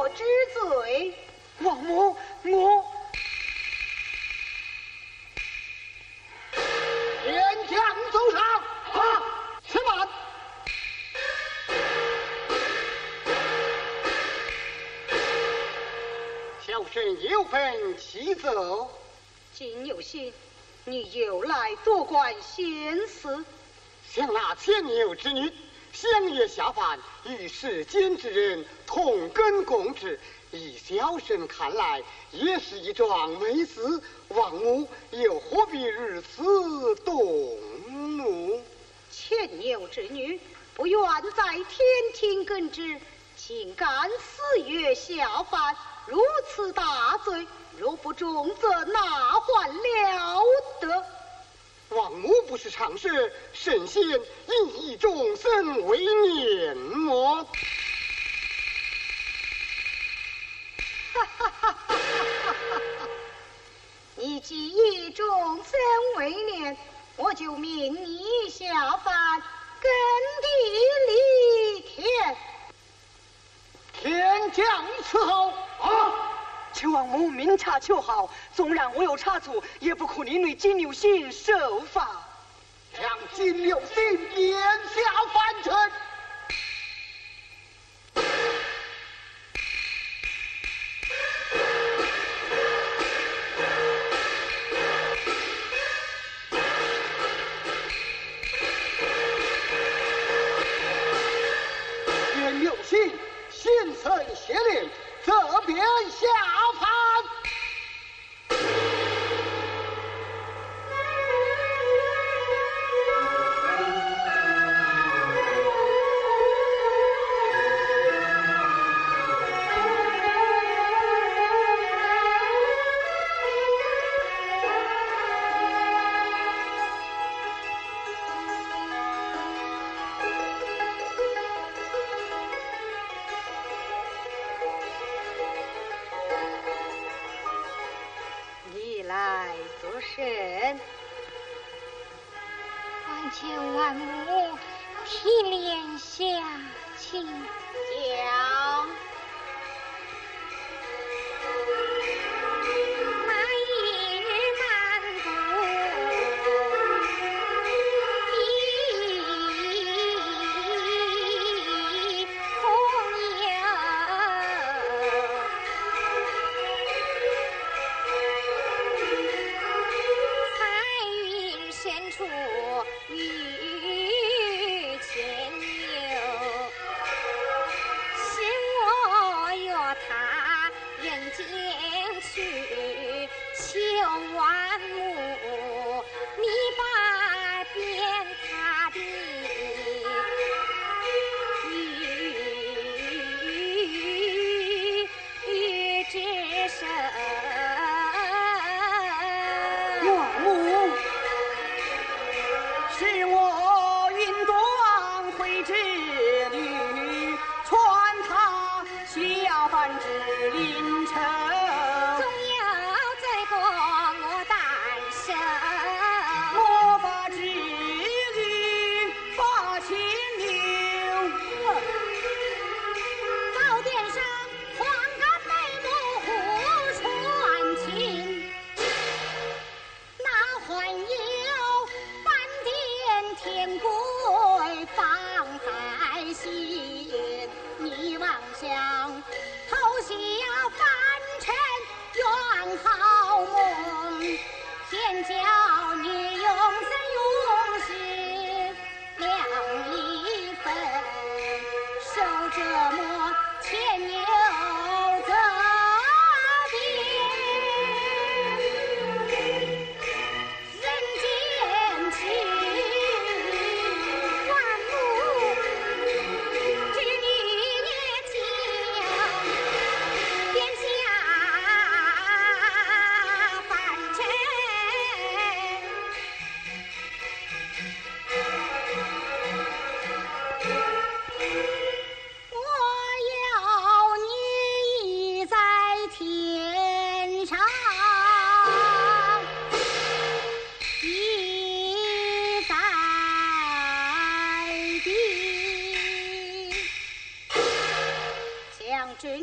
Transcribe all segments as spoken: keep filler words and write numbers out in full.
我之罪。 王母，我天将走上，啊，且慢。小生有本启奏。 金有心，你又来多管闲事。 想那前牛之女，乡野下凡，与世间之人同根共治，以小生看来，也是一桩美事。王母又何必如此动怒？ 前牛之女不愿在天庭根治，竟敢私约下凡，如此大罪，若不重则哪还了得？ 王母不是常事，神仙应以众生为念么？ 哈哈哈哈哈哈！你既以众生为念，我就命你下凡，耕地犁田。 天降伺候啊！ 求王母明察秋毫，纵然我有差错，也不可连累金牛心受罚。 让金牛心殿下凡尘。金牛心心存邪念，责鞭下凡。 神， 望求万母体怜下情。 讲。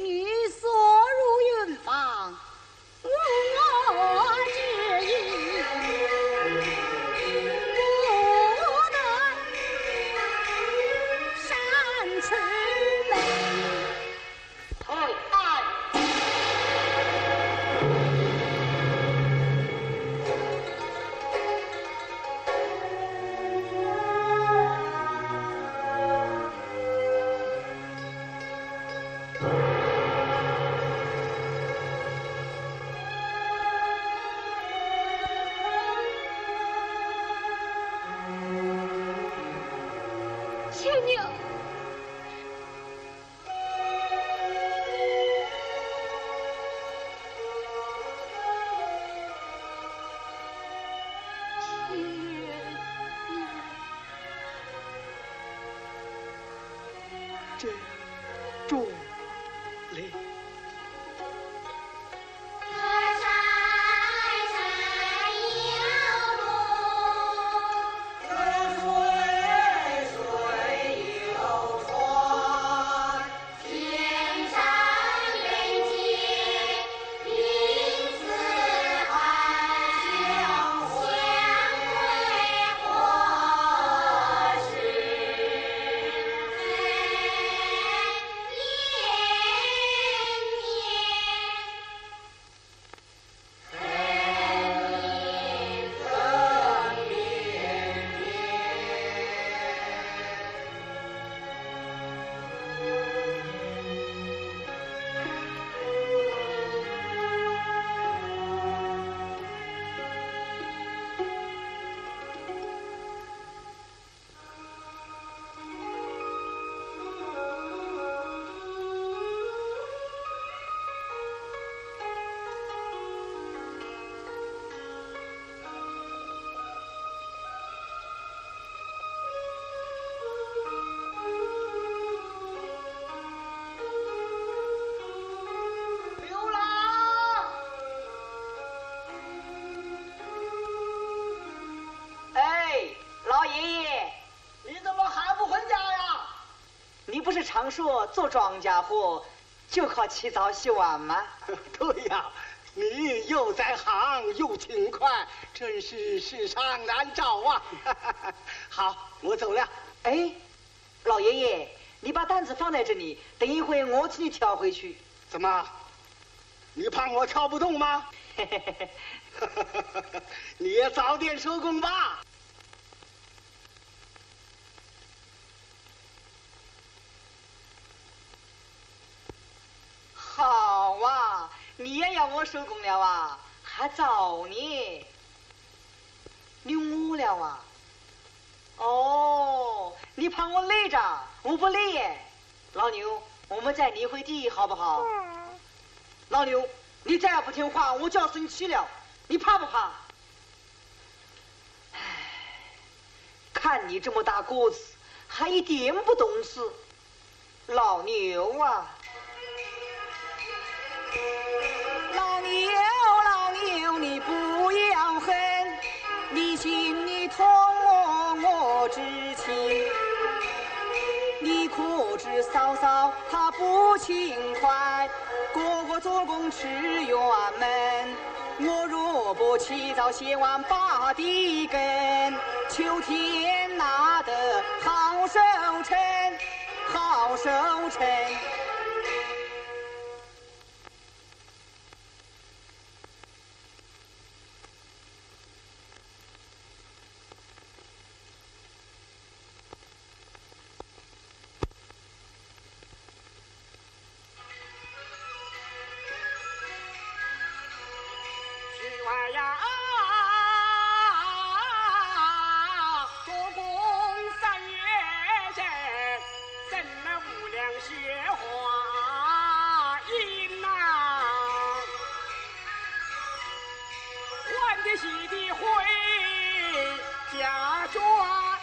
女所入云房，无我之意，不得擅此美。 哎哎！ 牵牛， 珍重嘞。 常说做庄稼活就靠起早洗晚吗？ 对呀，你又在行又勤快，真是世上难找啊！好，我走了。 哎，老爷爷，你把担子放在这里，等一会我替你挑回去。 怎么？你怕我挑不动吗？你也早点收工吧。 好啊，你也要我收工了啊？还早呢。你饿了啊？哦，你怕我累着？我不累耶。老牛，我们再离回地好不好？老牛，你再不听话，我就要生气了。你怕不怕？唉，看你这么大个子，还一点不懂事。老牛啊！老牛，老牛，你不要恨，你心里痛我，我知情。你可知嫂嫂她不勤快，个个做工吃圆闷。我若不起早洗晚把地耕，秋天拿得好收成，好收成。 哎呀，做工三月前，怎么无良雪花银呐？还得喜的回家转，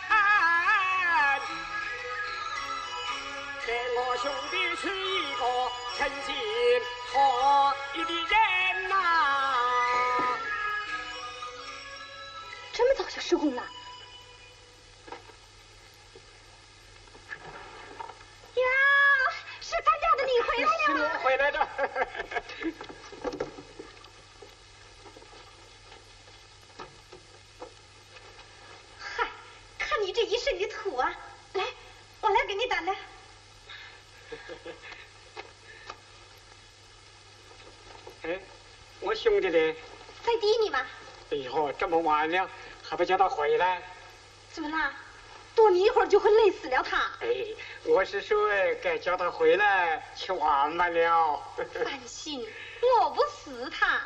给我兄弟娶一个称心合意的人呐！ 这么早就收工了？呀，是咱家的你回来了！ 是我回来来着。 嗨，看你这一身的土啊！来，我来给你掸掸。 哎，我兄弟呢？ 在地里吗？ 哎呦，这么晚了，还不叫他回来？ 怎么啦？多你一会儿就会累死了他。 哎，我是说该叫他回来，去玩嘛了。 放心，我不是他。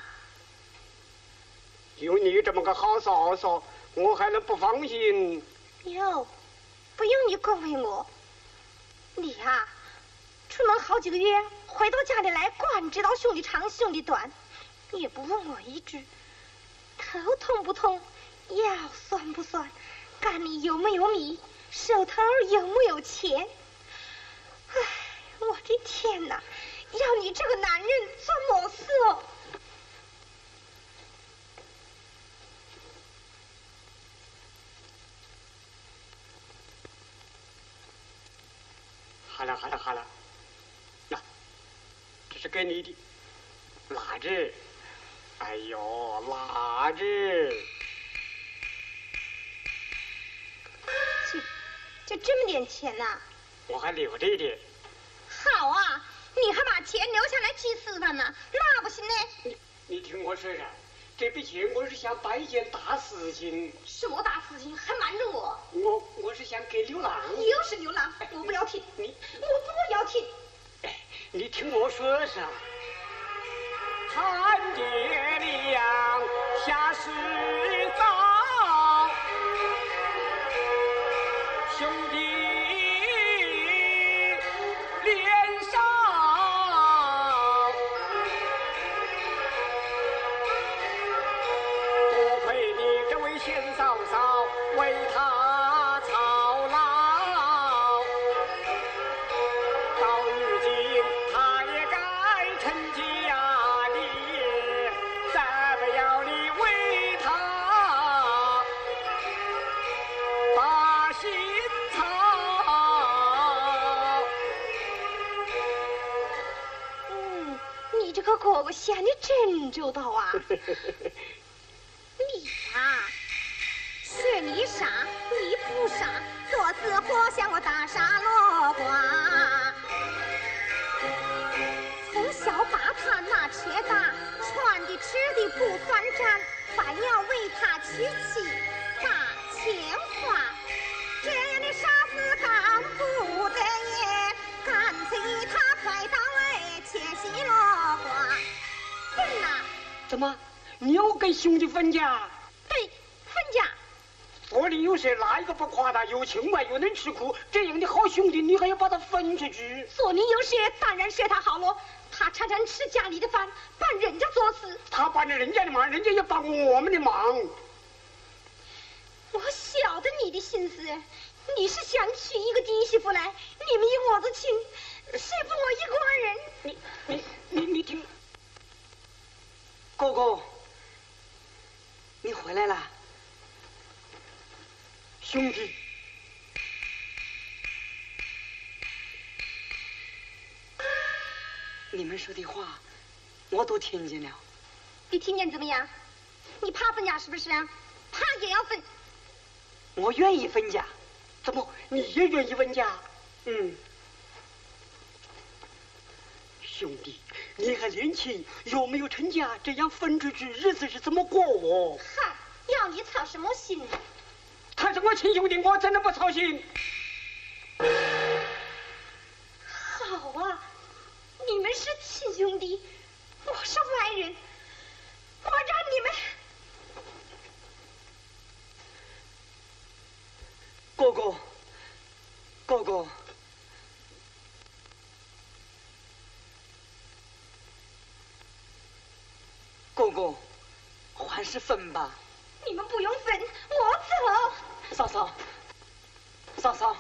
有你这么个好嫂嫂，我还能不放心？ 哟，不用你恭维我。你呀、啊，出门好几个月，回到家里来，光知道兄弟长兄弟短，也不问我一句，头痛不痛，腰酸不酸，干里有没有米，手头有没有钱。唉，我的天哪，要你这个男人做么事哦？ 好了好了好了，那这是给你的蜡纸。哎呦，蜡纸！ 就就这么点钱呐、啊？ 我还留着一点。 好啊，你还把钱留下来去吃饭呢？那不行呢。 你你听我说噻，这笔钱我是想办一件大事情。 什么大事情？还瞒着我？ 我我是想给流浪。 又是流浪，我不要听。 你我不要听。 哎，你听我说噻。寒街凉，夏时早，兄弟脸上，多亏你这位贤嫂嫂为他操劳，到如今他也该成家立业，再不要你为他把心操。 嗯，你这个哥哥想的真周到啊！你啊，学你傻，你不傻，做事活像个大傻萝卜。从小把他拿车打，穿的吃的不算账，反要为他娶妻把钱花。这样的傻事干不得也，干脆与他快刀哎，切西萝卜。分呐！ 怎么，你要跟兄弟分家？ 对，分家。 说的有事，哪一个不夸他又清白又能吃苦？这样的好兄弟，你还要把他分出去？ 说你有事，当然是他好了。他常常吃家里的饭，帮人家做事。 他帮着人家的忙，人家也帮我们的忙。 我晓得你的心思，你是想娶一个嫡媳妇来，你们一窝子亲，谁不我一挂人？ 你你你你听，哥哥，你回来了，兄弟。你们说的话，我都听见了。 你听见怎么样？你怕分家是不是啊？怕也要分。 我愿意分家，怎么你也愿意分家？嗯，兄弟，你还年轻，又没有成家，这样分出去，日子是怎么过哦？ 嗨，要你操什么心？ 他是我亲兄弟，我怎能不操心？ 好啊，你们是亲兄弟，我是外人，我让你们。 哥哥，哥哥，哥哥，还是分吧。 你们不用分，我走。 嫂嫂，嫂嫂，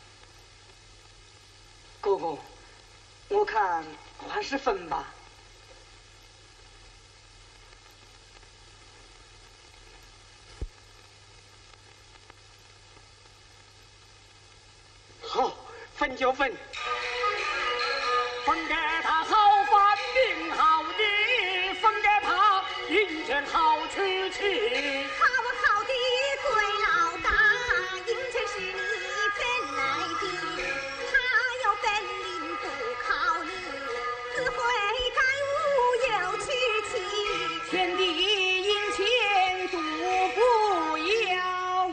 哥哥，我看还是分吧。好，分就分，分给他好饭去。 好好的贵老大，应真是你本来的。他有本领不靠你，自会该无有去妻。 天地阴钱独不要，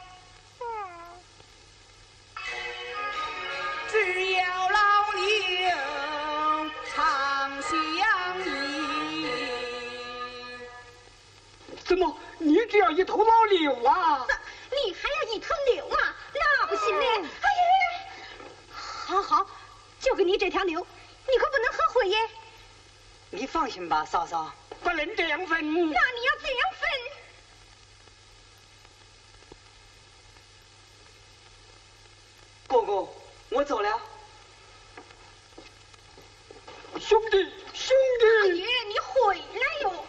只要老牛长相依。 怎么，你只要一头老牛啊？ 你还要一头牛啊？那不行嘞！哎呀，好好，就给你这条牛，你可不能后悔耶。 你放心吧，嫂嫂。 不能这样分。 那你要怎样分？ 哥哥，我走了。 兄弟，兄弟！ 大爷，你回来哟！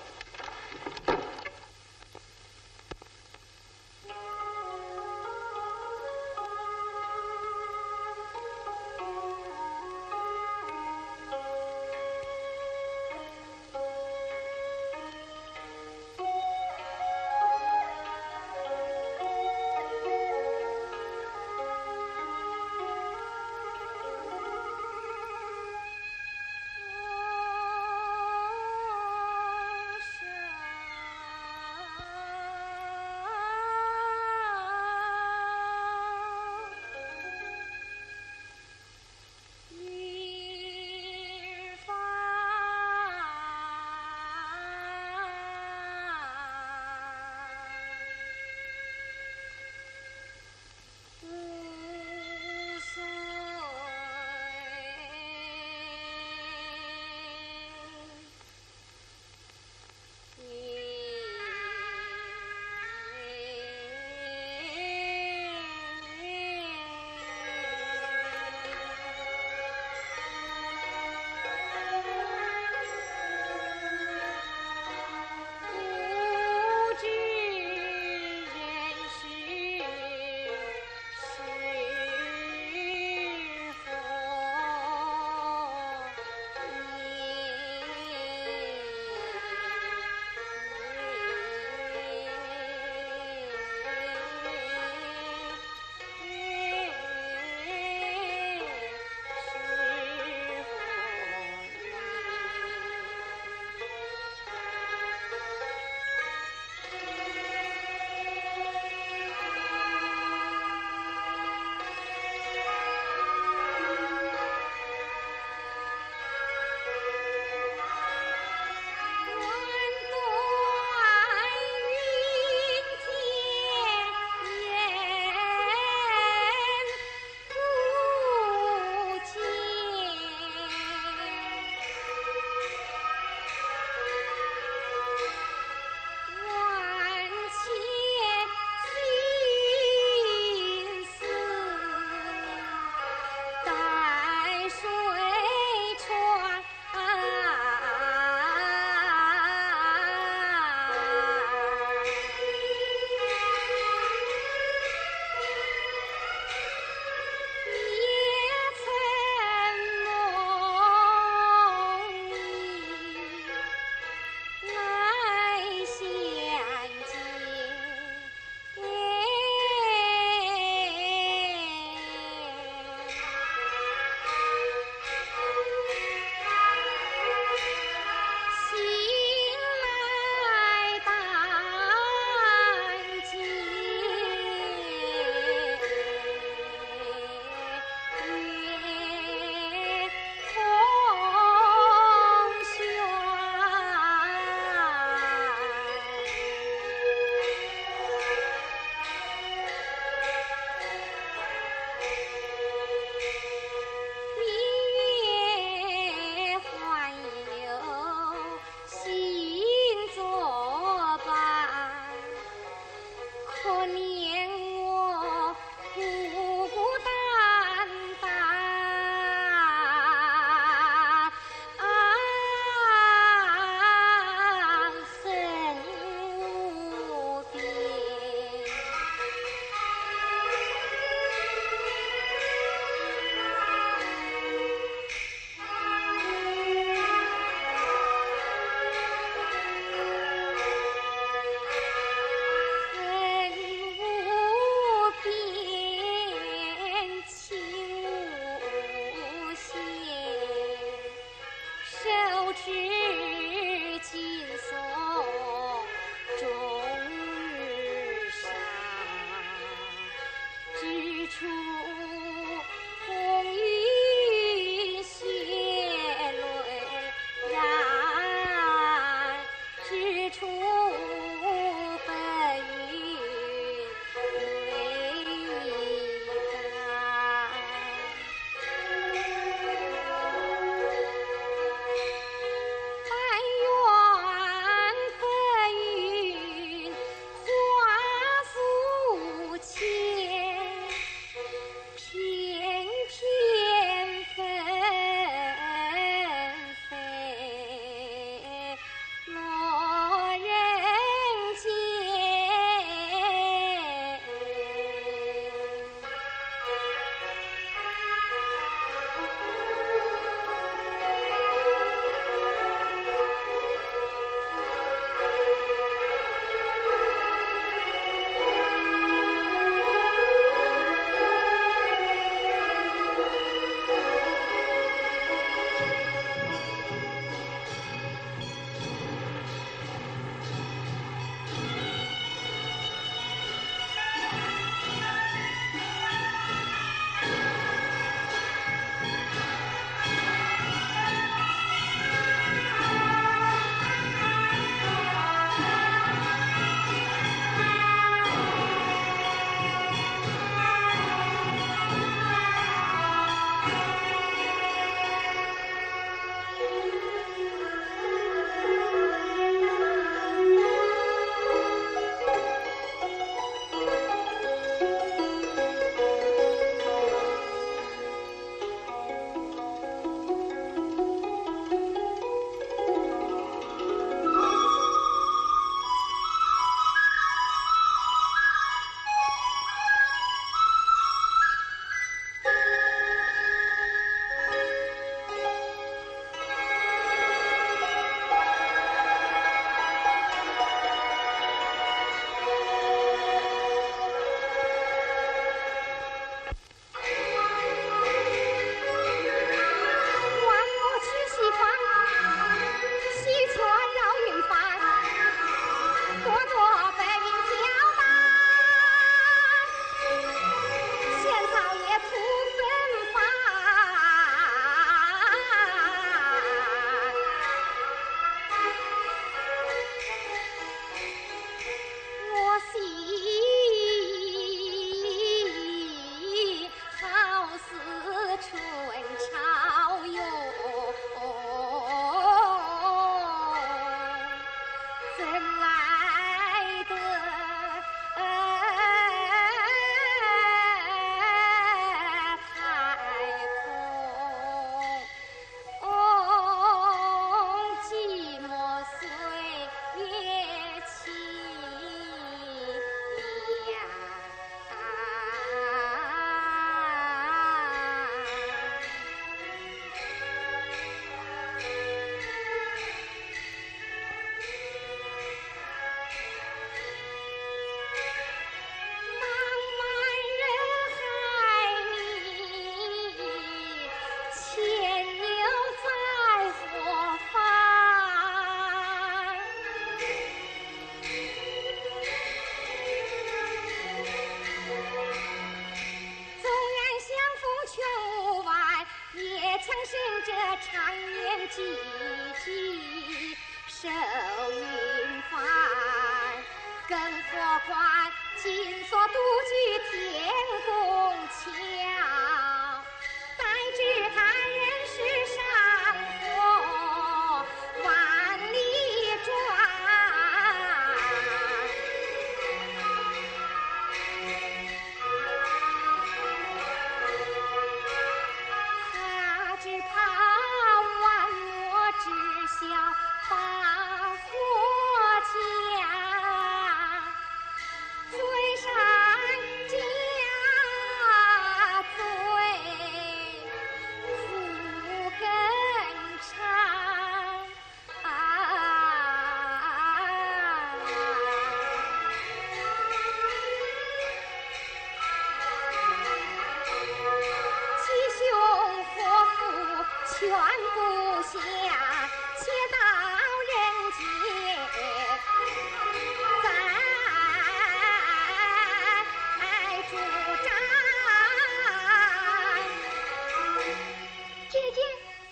受云帆，更何况今所独居天宫桥，待知他人世上过万里转。他只怕万魔知晓把火将，罪山加罪福更长。七兄祸福全不下，且到人间再主张。姐姐，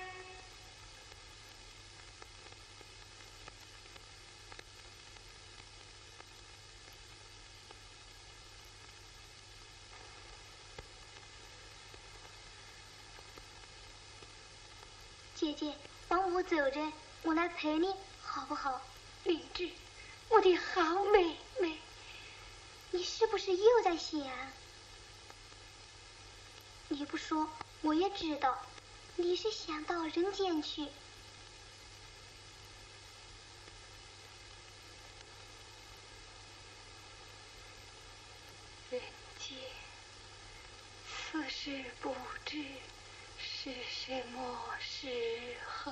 姐姐，帮我走着，我来陪你，好不好？灵芝，我的好妹妹，你是不是又在想？你不说，我也知道，你是想到人间去。 人间，此时不知是什么时候。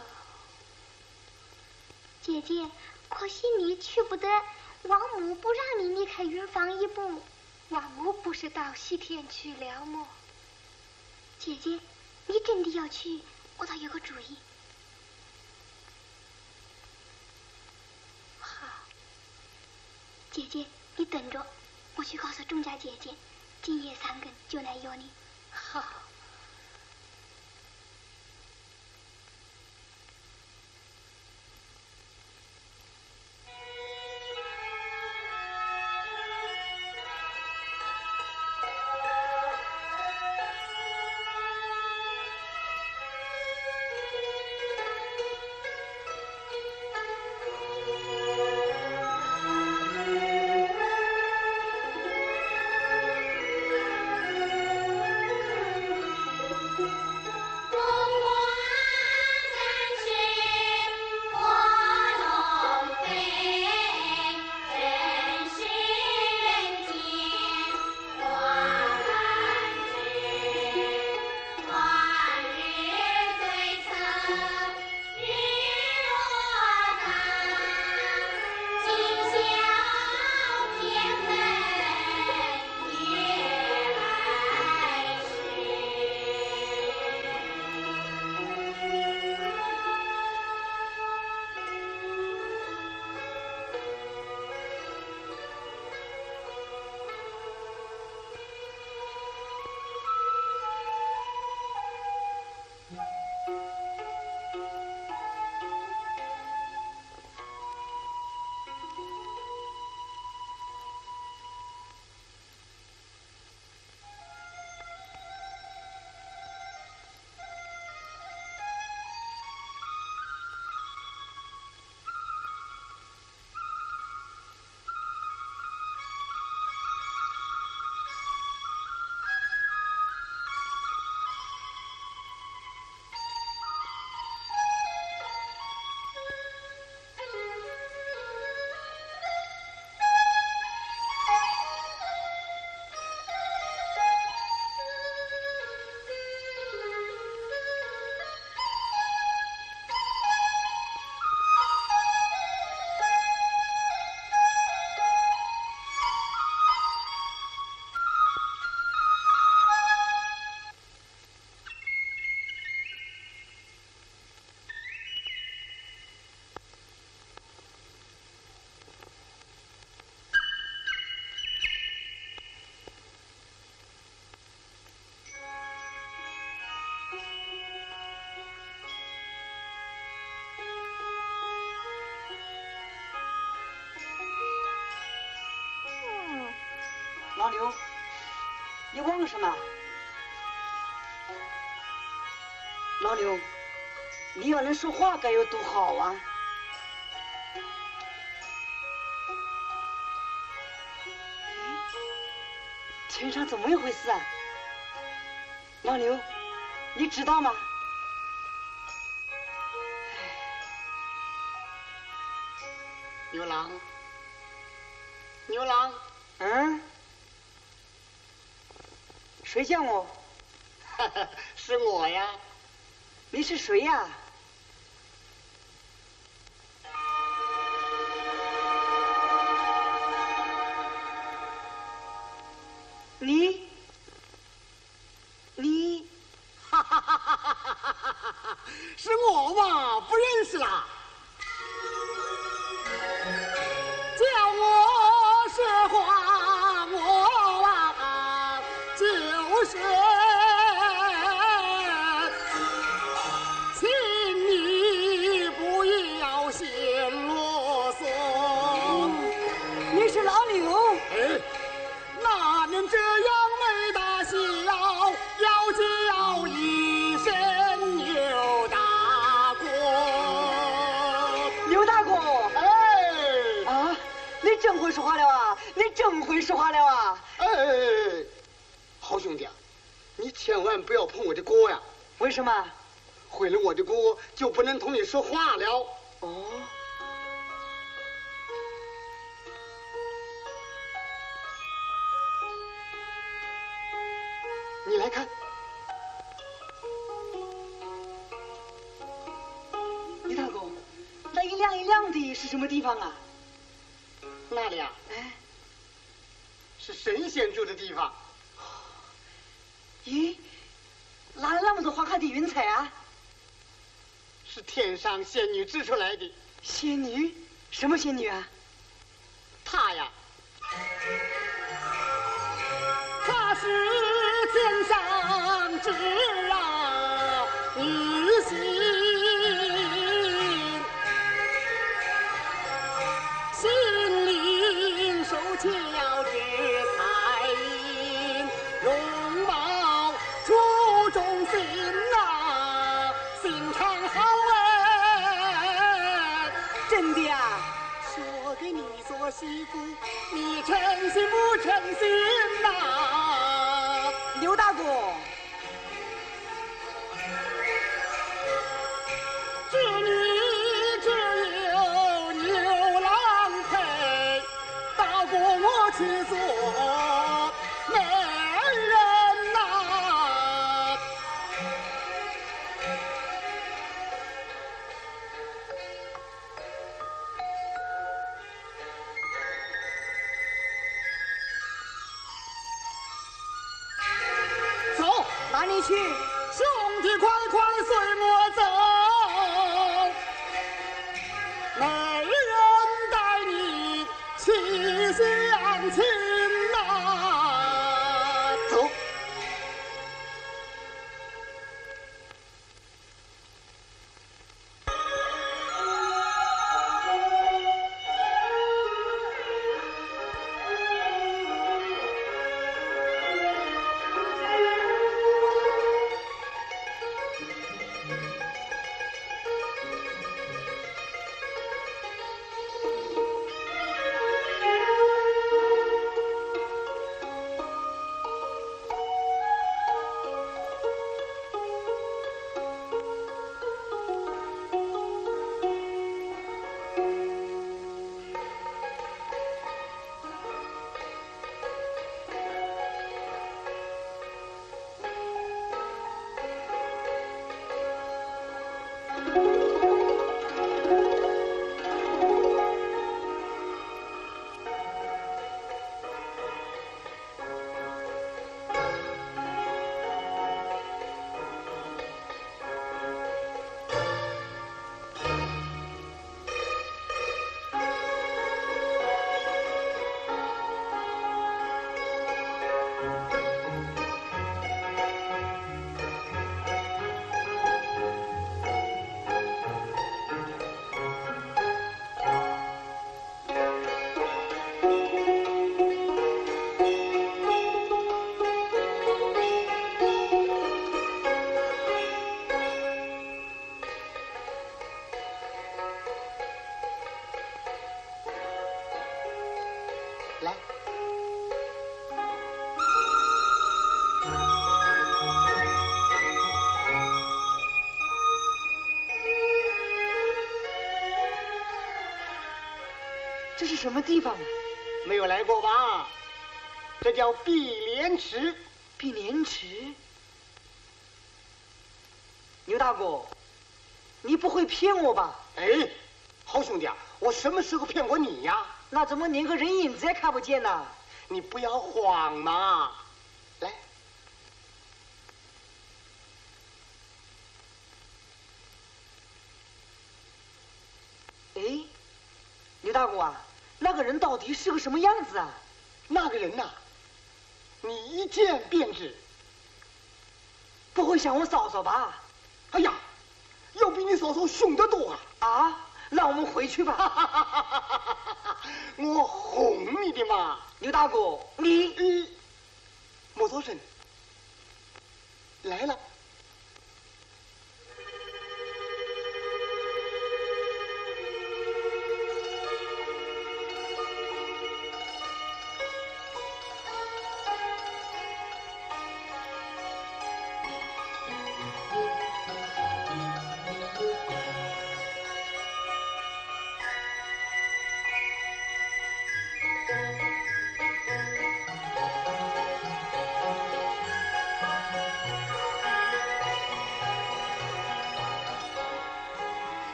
姐姐，可惜你去不得，王母不让你离开云房一步。 王母不是到西天去了么？ 姐姐，你真的要去，我倒有个主意。 好， 姐姐，你等着，我去告诉钟家姐姐，今夜三更就来邀你。 好。 刘，你忙什么？老刘，你要能说话该有多好啊！天上怎么一回事啊？老刘，你知道吗？ 牛郎，牛郎， 嗯？谁叫我？ 是我呀。 你是谁呀？你，你， 哈哈哈哈哈哈！是我嘛，不认识啦。叫我说话，我啊就是，请你不要嫌啰嗦。 你是老刘？ 哎，哪能这样没大小，要叫一声牛大哥？ 刘大哥。 哎， 啊，你真会说话了啊！你真会说话了啊！ 哎，好兄弟啊，你千万不要碰我的锅呀！ 为什么？ 毁了我的锅，就不能同你说话了。 哦。 你来看， 李大哥，那一亮一亮的是什么地方啊？ 那里啊， 哎， 是神仙住的地方。 咦，哪来那么多花开的云彩啊？ 是天上仙女织出来的。 仙女？什么仙女啊？ 她呀，她是天上织啊女星，心灵手巧之才艺，容貌出众心呐，心肠好哎。 真的呀？ 说给你做媳妇，你称心不称心呐？ 刘大哥， 织女只有牛郎配，大哥我去做媒人呐。走， 哪里去？ 兄弟快快随我走，媒人带你去相亲呐。走。 来。 这是什么地方啊？ 没有来过吧？这叫碧莲池。 碧莲池。牛大哥，你不会骗我吧？ 哎，好兄弟啊，我什么时候骗过你呀？ 那怎么连个人影子也看不见呢？ 你不要慌嘛，来。 哎，牛大哥啊，那个人到底是个什么样子啊？ 那个人呐、啊，你一见便知。 不会像我嫂嫂吧？ 哎呀，要比你嫂嫂凶得多啊！ 啊，那我们回去吧。 我哄你的嘛。 牛大哥，你你莫作声。来了。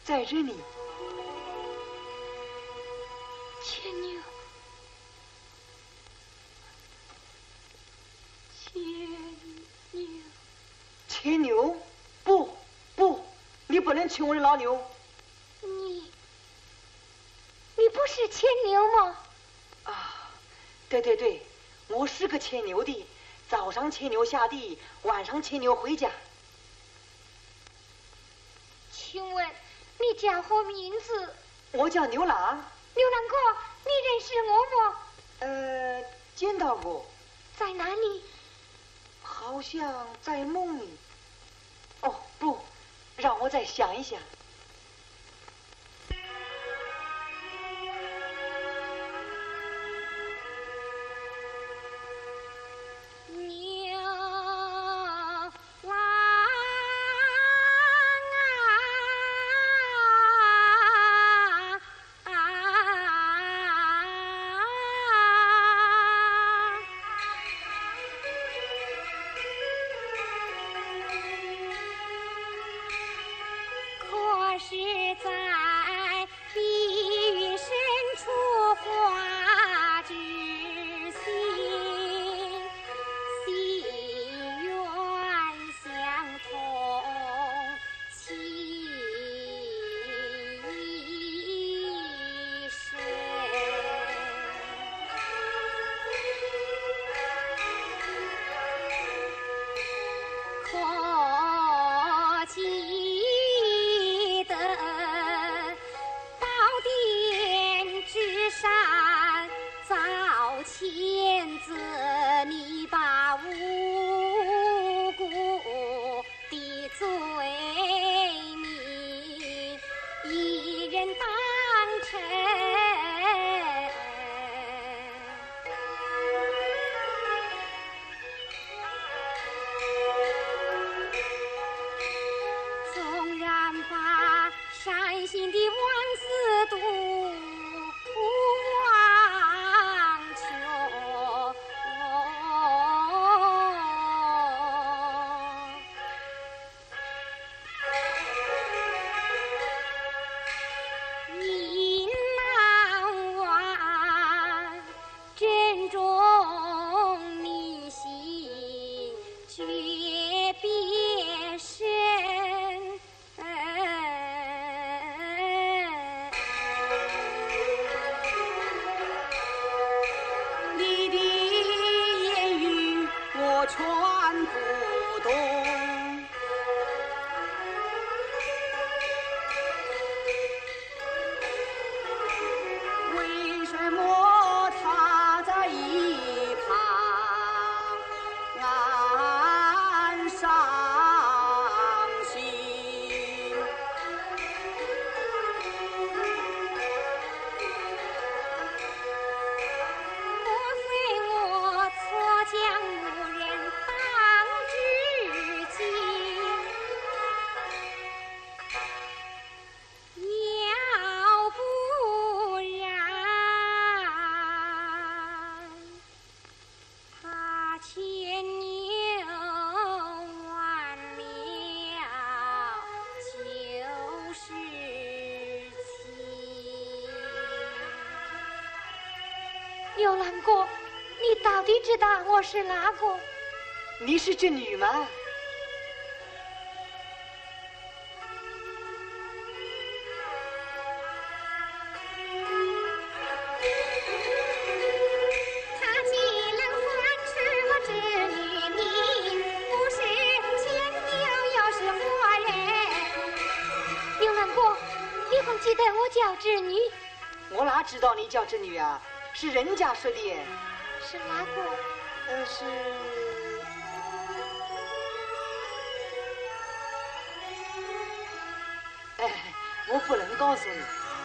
在这里。 牵牛，牵牛， 牵牛？不不，你不能牵我的老牛。 你，你不是牵牛吗？ 啊，对对对，我是个牵牛的，早上牵牛下地，晚上牵牛回家。 请问你叫何名字？ 我叫牛郎。 牛郎哥，你认识我吗？ 呃，见到过。 在哪里？ 好像在梦里。哦，不，让我再想一想。 牛郎啊，可是在碧云深处花知心，心愿相通，情意深。可记得宝殿之上造签字，你把无辜的罪名一人当成。纵然把伤心的往事都忘却，你难忘珍重你心，诀别深。 你的言语我全不懂，为什么他在一旁暗伤心？ 莫非我错将无人当知己？要不然，他牵牛完了就是情。牛郎哥，你到底知道我是哪个？ 你是织女吗？ 他既能算是我织女名，不是牵牛又是活人。牛郎哥，你还记得我叫织女？ 我哪知道你叫织女啊？是人家说的。 是哪个？ 呃，是。哎，我不能告诉你。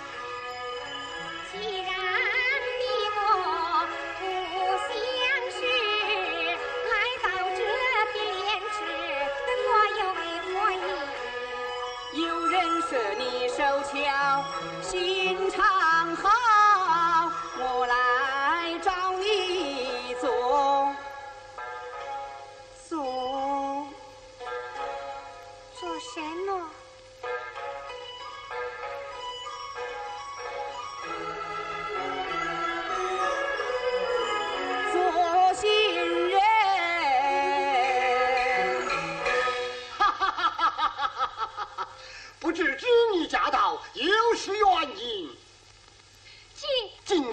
既然你我不相识，来到这边莲池，我又为何意？ 有人说你手巧，心肠好，我来找你做做做什么？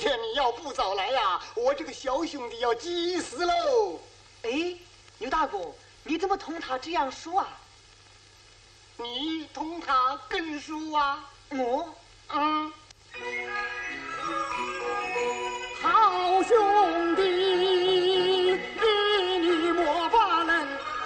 天你要不早来呀，我这个小兄弟要急死喽。 哎，牛大哥，你怎么同他这样说啊？ 你同他更熟啊？ 我， 嗯。 好兄弟，你莫把人，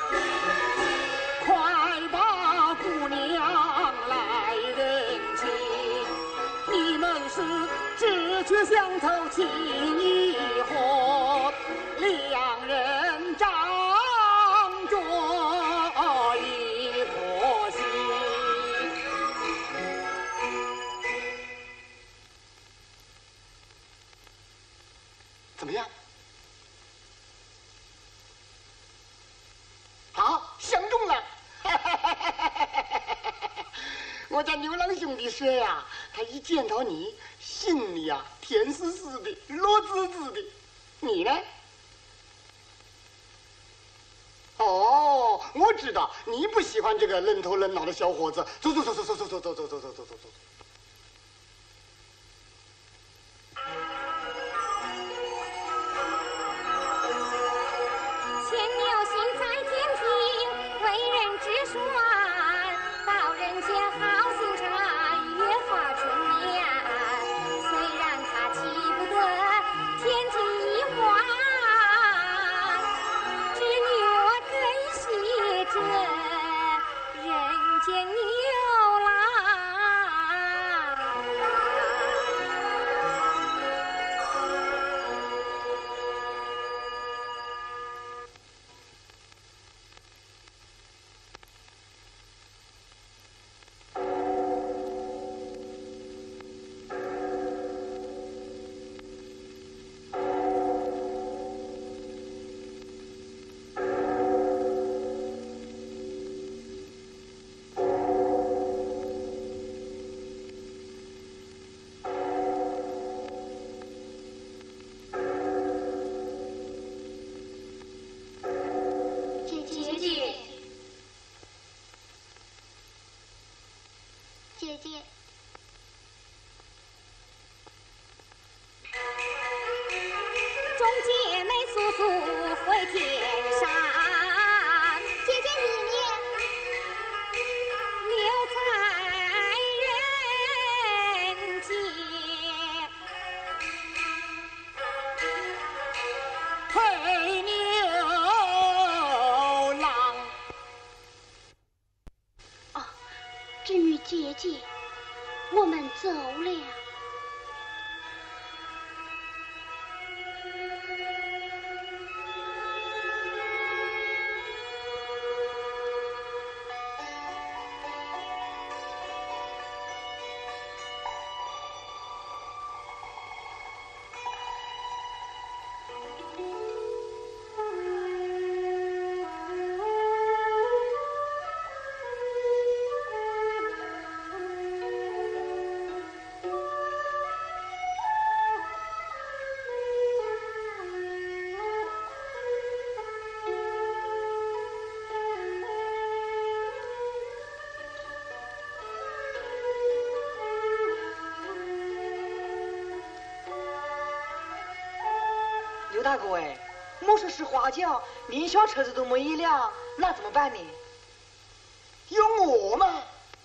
快把姑娘来认亲。你们是志趣相投，情谊合，两人长着一颗心。 怎么样？好，相中了。我家牛郎兄弟说呀，他一见到你，心里呀甜丝丝的，乐滋滋的。你呢？哦，我知道你不喜欢这个愣头愣脑的小伙子。走走走走走走走走走走走走走走。 姐姐， 众姐妹速速回天上， 姐姐你留在人间， 陪牛郎。 哦，织女姐姐，我们走了。 刘大哥哎，莫说是花轿，连小车子都没一辆，那怎么办呢？ 有我吗？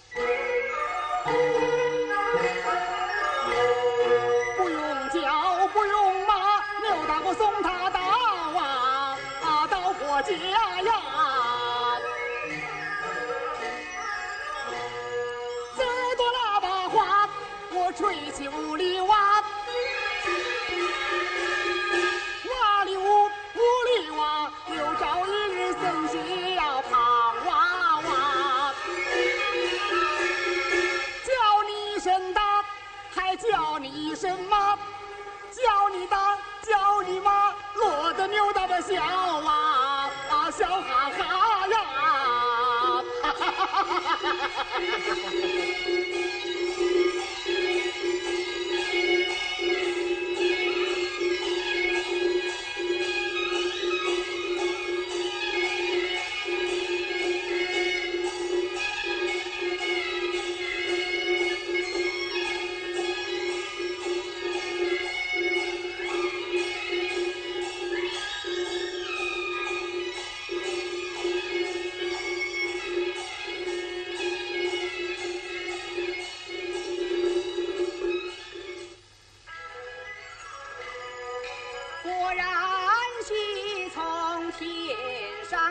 不用轿，不用马，牛大哥送他到啊啊到婆家呀。这朵喇叭花，我吹起屋里哇。哇里呜，屋里哇，有朝一日生下胖娃娃。叫你一声大，还叫你一声妈，叫你大，叫你妈，落得牛大的笑啊啊，笑哈哈呀！哈哈哈哈哈哈！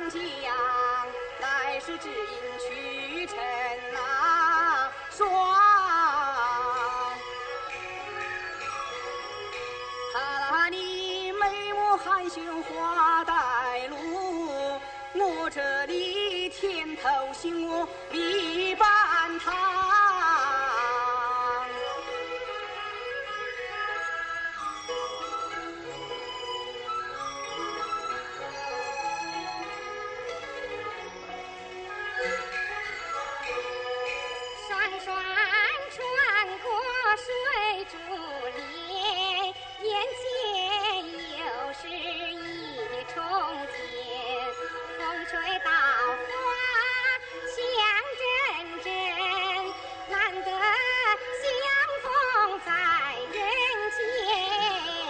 将乃是只因屈臣那双。他你眉目含羞花带露，我这里天头醒我一半堂。 双双穿过水珠帘，眼前又是一重天。风吹稻花香阵阵，难得相逢在人间。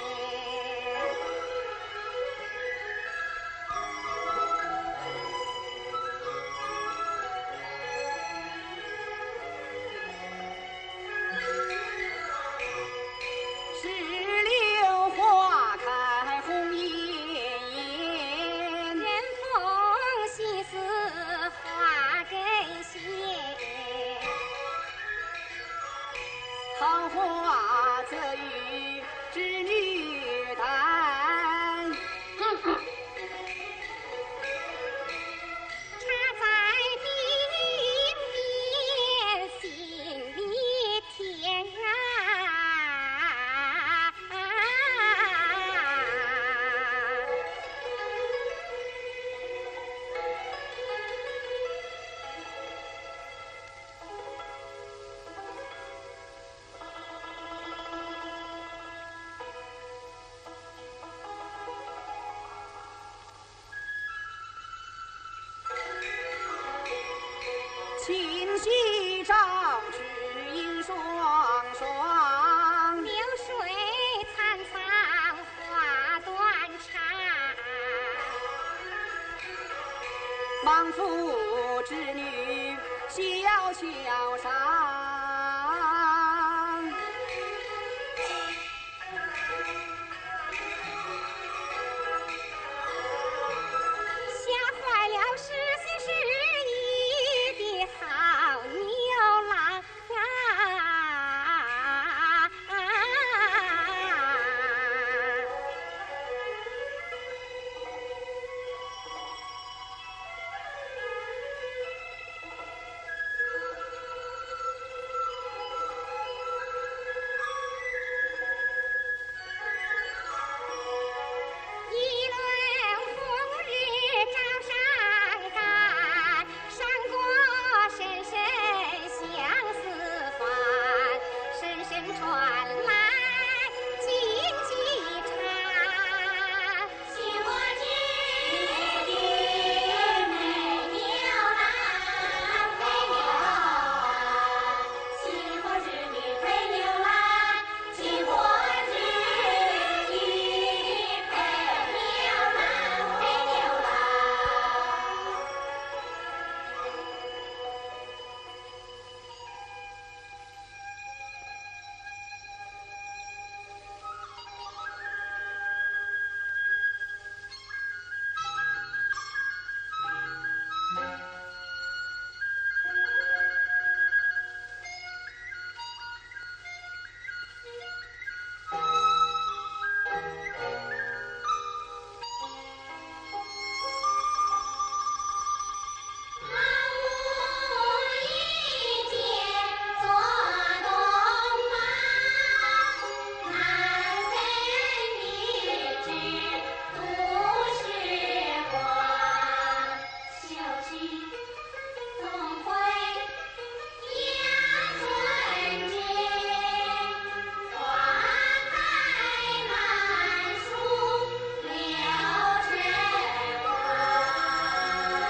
石榴花开红艳艳， 人逢喜事花更鲜。 桃花则与织女弹。 插在鬓边，心里甜啊！ 清溪照只影双双， 流水苍苍花断肠。 忙扶织女小桥上。 吓坏了失心失意的好牛郎啊！一轮红日照上干，闪过深深相思帆，深深传来金鸡蝉。请我织女美牛郎，配牛郎，请我织女配牛郎，请我织女配牛郎，配牛郎。茅屋一间坐东房，男人女织都是光。秋去冬回阳春节，花开满树柳成王。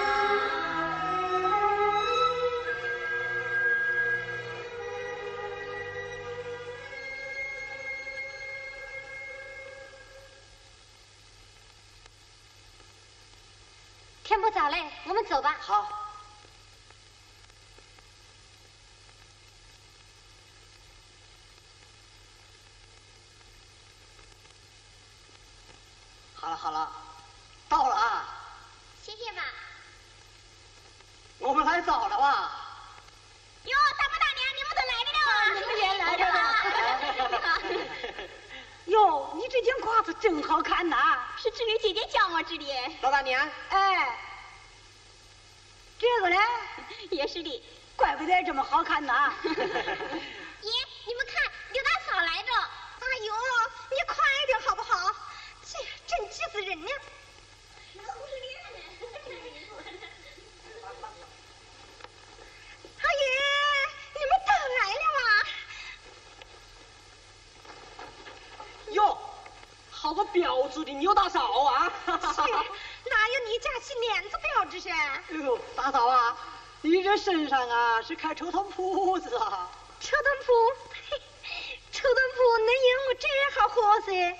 天不早嘞，我们走吧。 好，好了好了，到了啊。 谢谢太早了吧？ 哟，大伯大娘，你们都来了啊！你们也来了。 哟，你这件褂子真好看呐！ 是织女姐姐教我织的。 老大娘， 哎，这个呢， 也是的。 怪不得这么好看呐！ 爷，你们看，刘大嫂来着。哎呦，你快一点好不好？这真急死人呢。阿姨，你们都来了啊！ 哟，好个标致的牛大嫂啊！ 是，哪有你家起面子标致些？ 哎呦，大嫂啊，你这身上啊是开绸缎铺子啊？ 绸缎铺，嘿，绸缎铺能赢我这好货噻。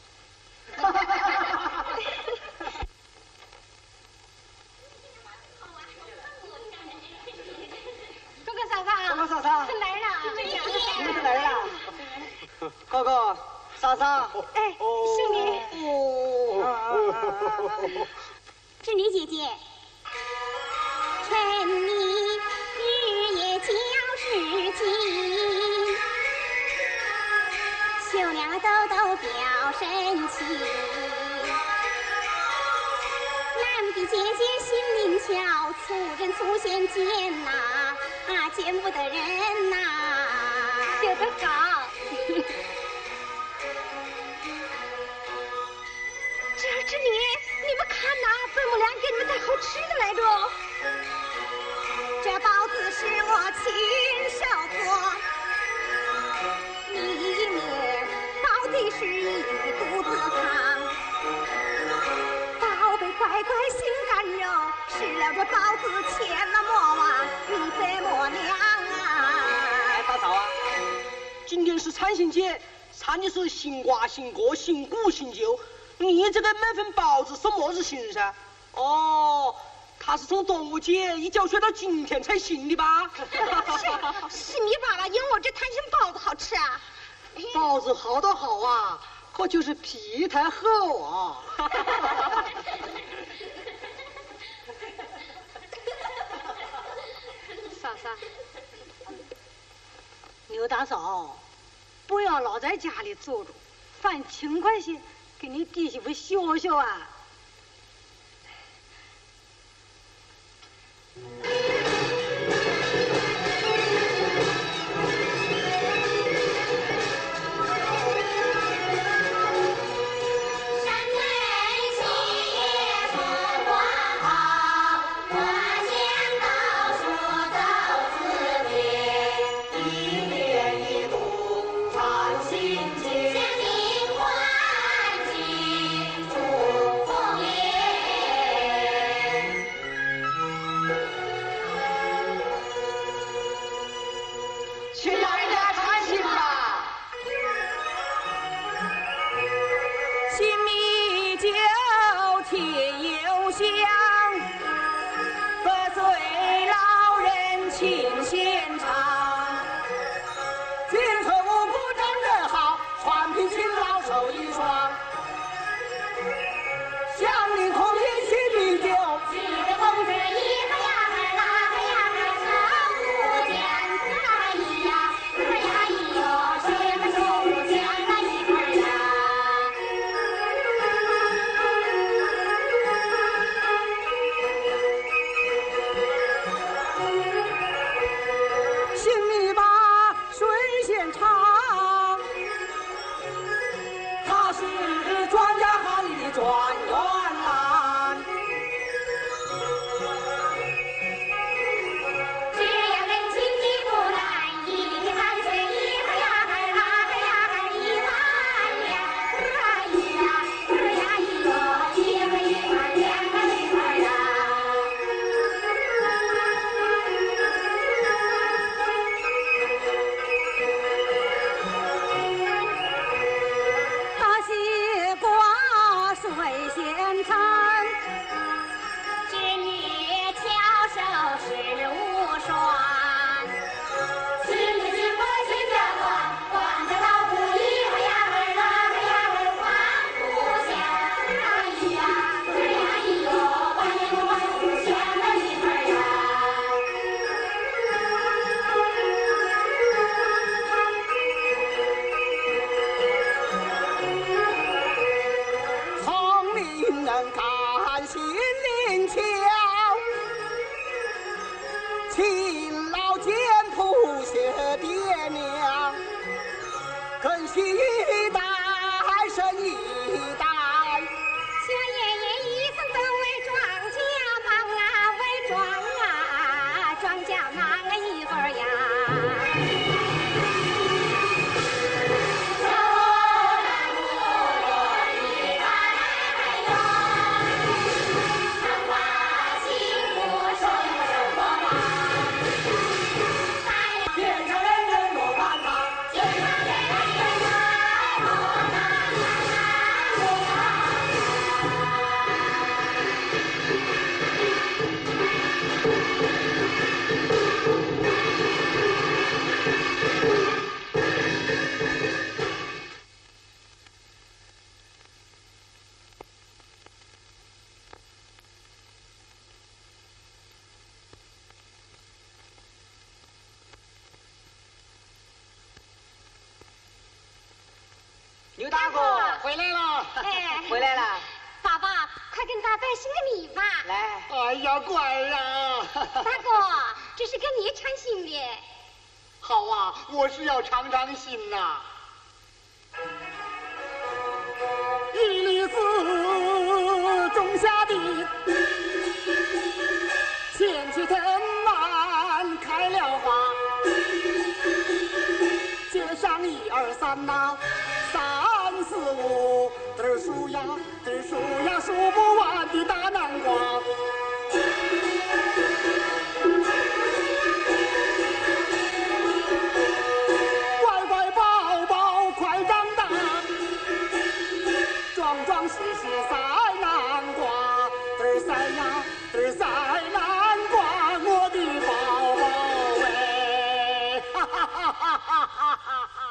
哥哥嫂嫂， 哥哥嫂嫂， 来了， 你们来了。哥哥嫂嫂， 哎，是你。 哦。 织女姐姐，趁你日夜交织机，绣两个兜兜表神气。咱们的姐姐心灵巧，粗人粗线见呐，啊见不得人呐。 绣得好。 这织女，你们看呐，分母俩给你们带好吃的来着。这包子是我亲手做，里面包的是一肚子汤，宝贝乖乖心肝肉，吃了这包子千万莫忘你怎么娘啊！ 哎，大嫂啊，今天是产新节，产的是新瓜、新果、新谷、新酒。你这个每份包子是么子新噻？哦，它是从端午节一觉学到今天才新的吧？ 是是你爸爸有我这摊心包子好吃啊！ 包子好的好啊，可就是皮太厚啊。 嫂嫂，牛大嫂，不要老在家里坐着，饭勤快些，给你弟媳妇学学啊。 水仙更需一代胜一代。 小爷爷一生都为庄稼忙啊，为庄啊，庄稼忙啊一会儿呀。 刘大哥回来了。 哎， 回来了， 爸爸，快跟大伯行个礼吧。 来， 哎呀，乖呀！ 大哥，这是给你唱行的。 好啊，我是要尝尝新呐。 一粒子种下的，千去藤蔓开了花。街上一二三呐，三四五，嘚儿数呀嘚儿数呀，数不完的大南瓜。乖乖宝宝快长大，壮壮实实赛南瓜，嘚儿赛呀嘚儿赛南瓜，我的宝宝喂，哈哈哈哈哈哈哈哈！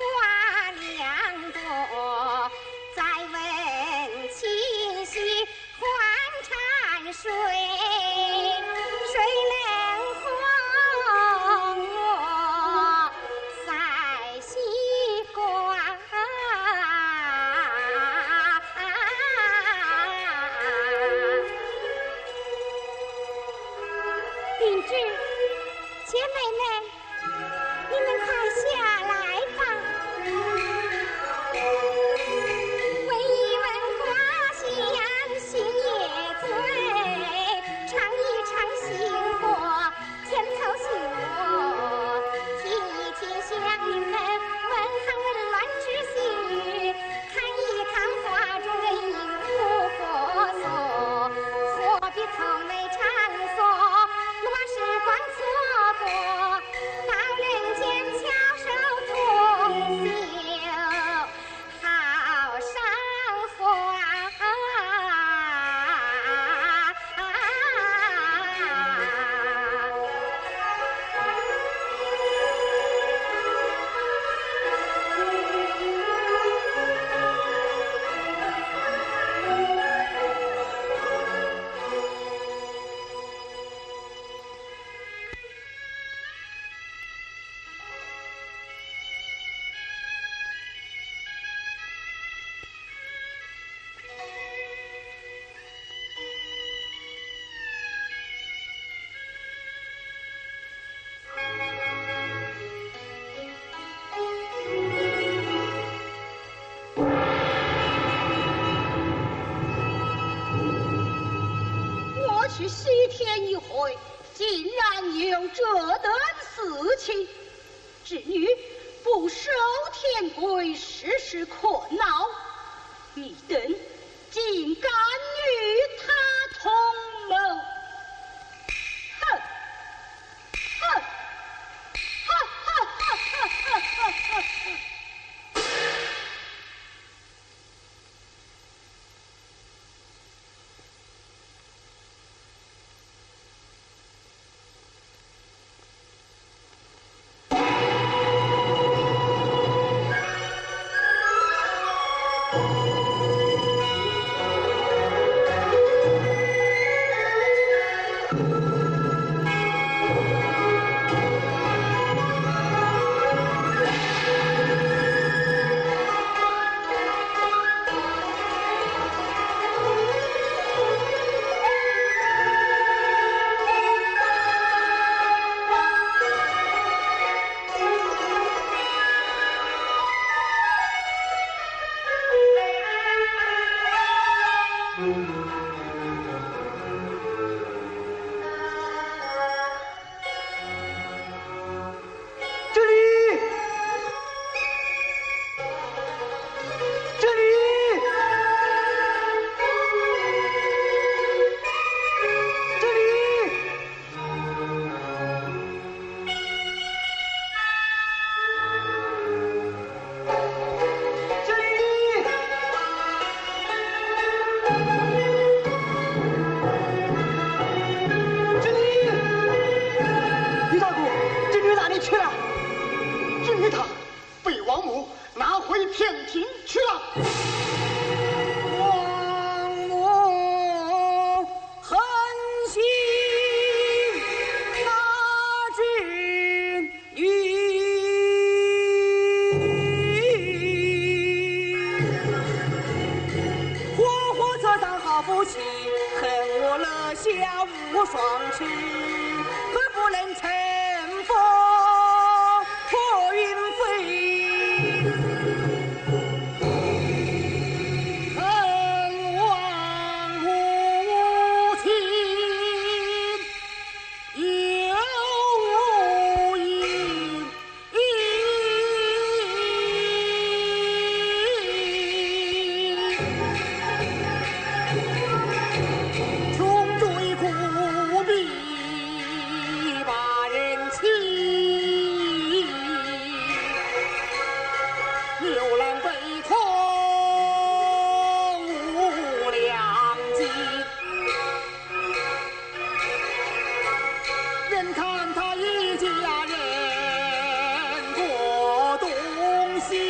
花两朵，再问清溪换潺水，谁能哄我赛西瓜？云芝，姐妹们，你们快下来吧。闻一闻花香，心也醉，尝一尝杏果，甜草杏果，听一听乡邻们问寒问暖知心语，看一看花中人影无婆娑，何必愁眉缠锁，乱世关错过，到人间翘首同袖好赏花。 我去西天一回，竟然有这等事情。织女不守天规，事事可恼。你等竟敢与他同谋，哼！哼！哈哈哈哈哈哈哈！ 看他一家人过冬宵。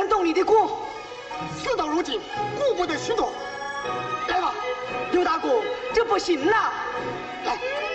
能动你的锅。 事到如今，顾不得许多。来吧， 刘大哥，这不行了。 来。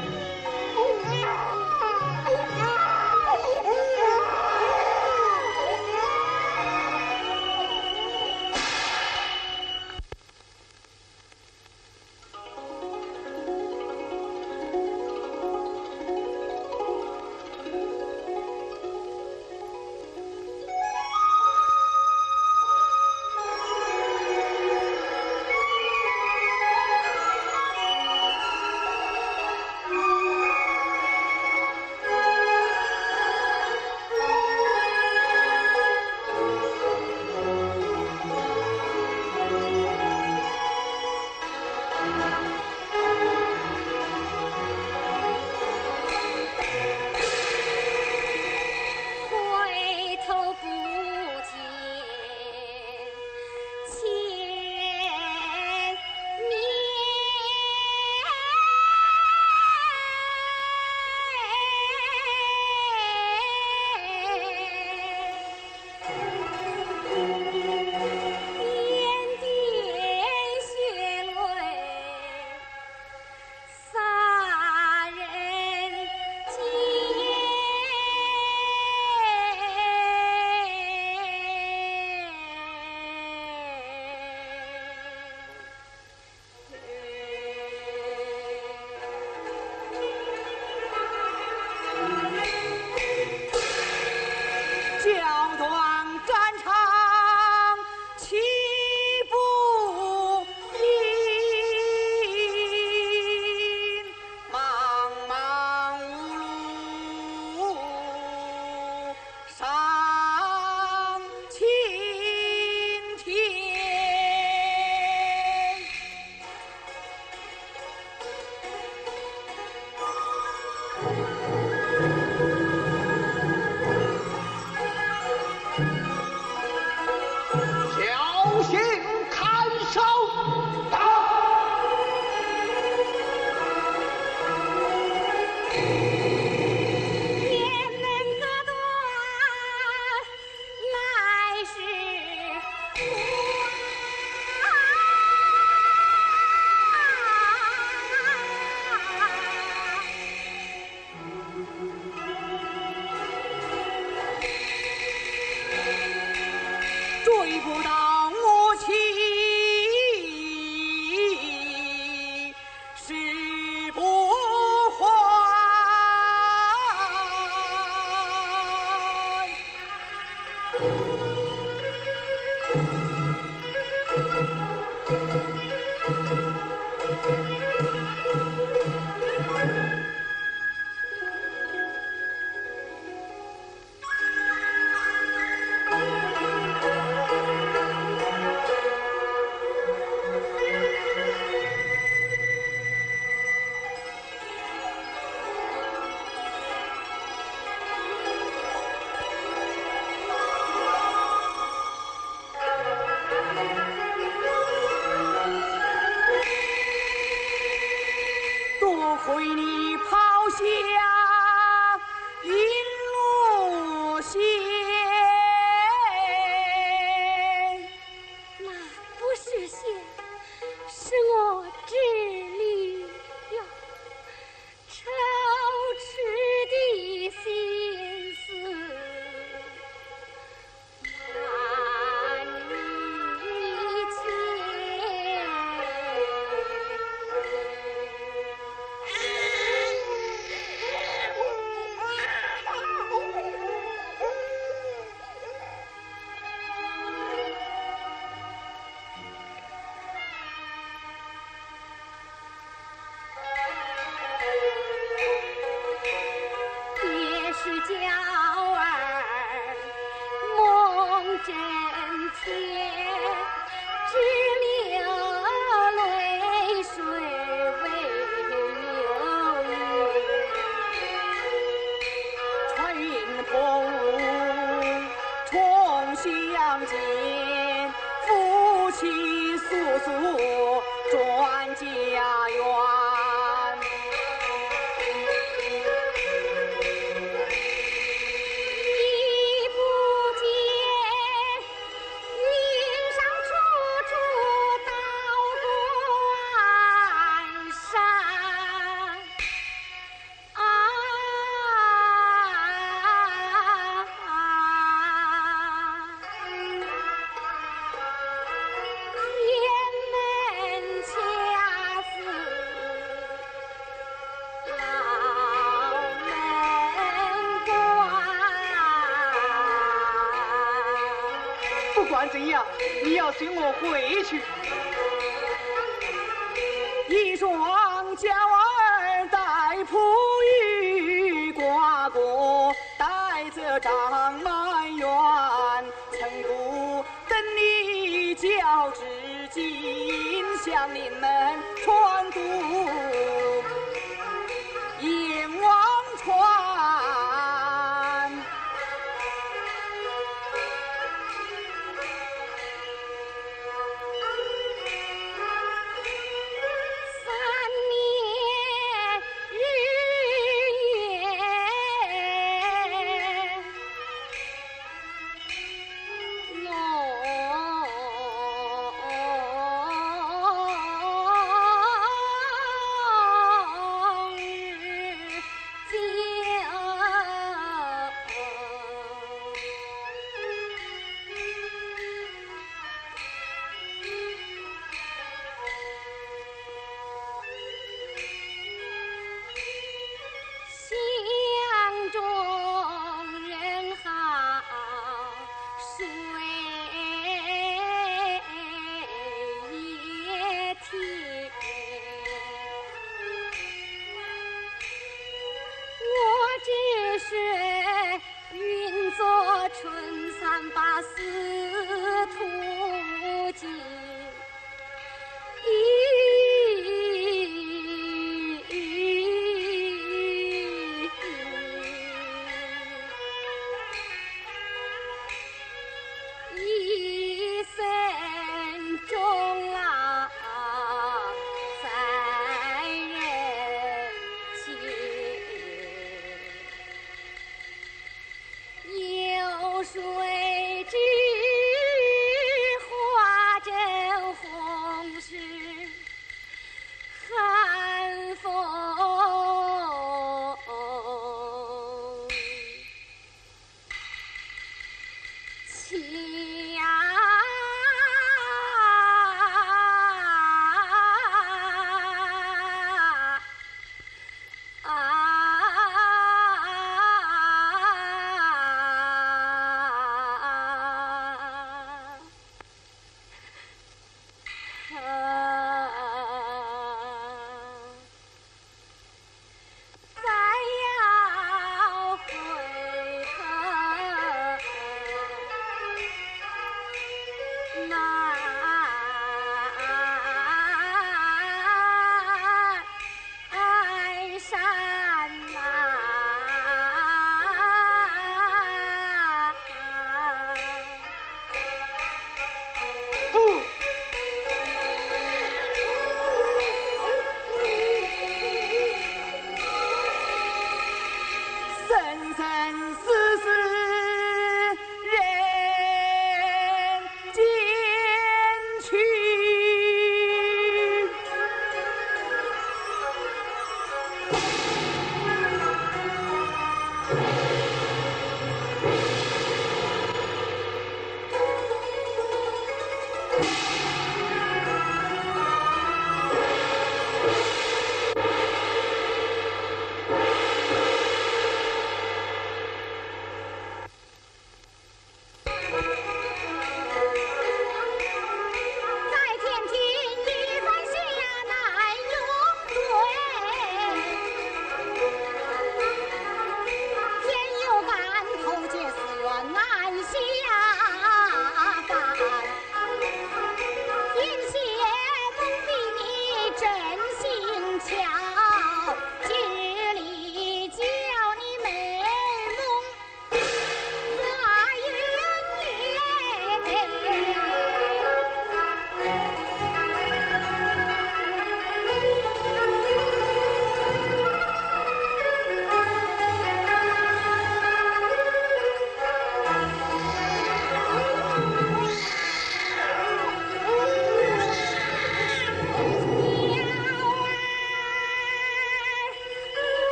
追不到我妻，誓不还。多亏你抛下一路险， 那不是险，是我致力要超持的心思，万里前。也是娇儿梦真切，只流泪水为流云。 穿云破雾重相见，夫妻诉诉转家园。 你不见管怎样，你要随我回去。一双娇儿带璞玉挂过，带着张满园，曾不等你教至今，向您们传读燕王传。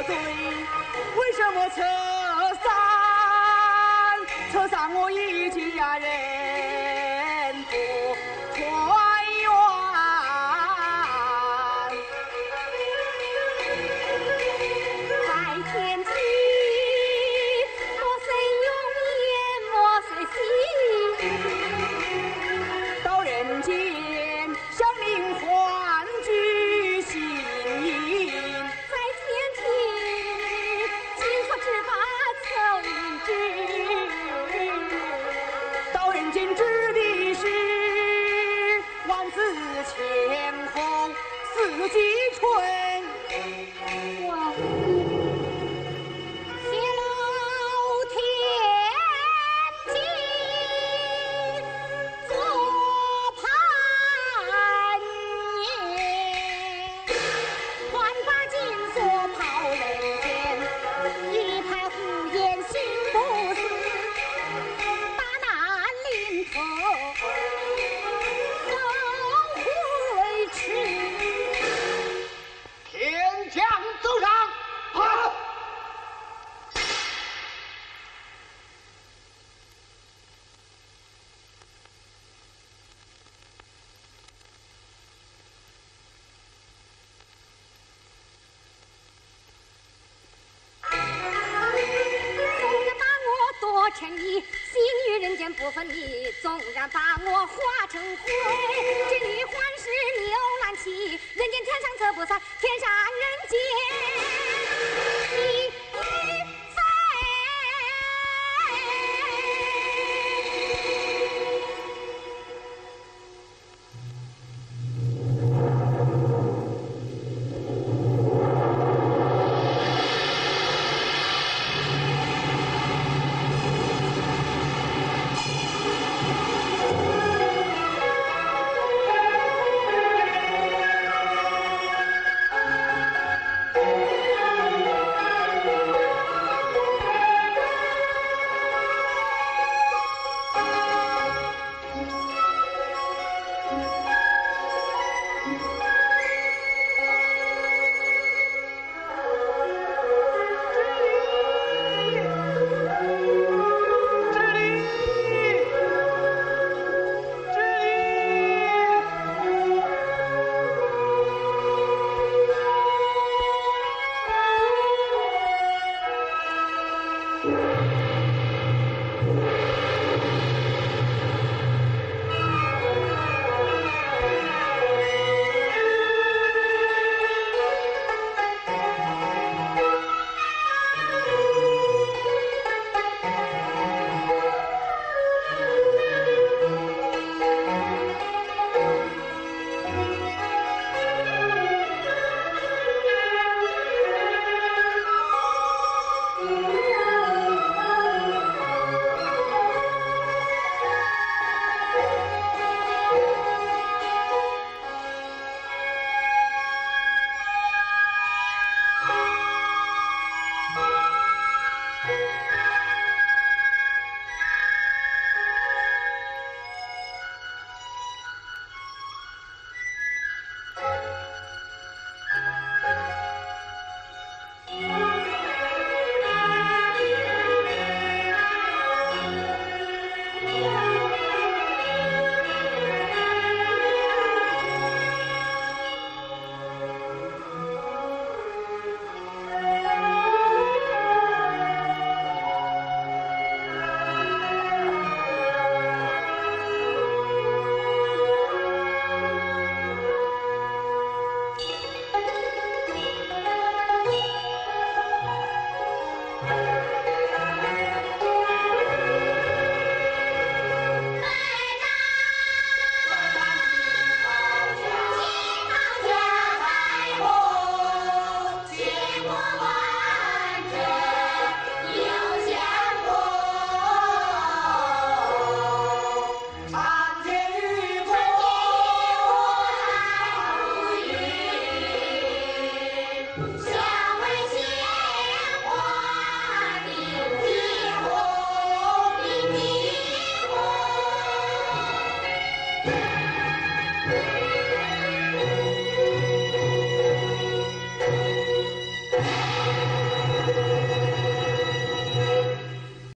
罪？为什么撤散？撤散我一家人不团圆？ 在天际，莫谁永远，莫谁惜。 到人间，向您欢聚新迎。 在天庭，金锁之法曾知。 到人间指的是万紫千红，四季春。 我谢老天机，坐盘年，换把金锁抛人间，一派胡言心不死，打那临头走回去。 天将走上！啊！ 纵然把我剁成泥，细女人间不分你；纵然把我化成灰，这女还是牛郎旗。人间天上测不散，天上人间。你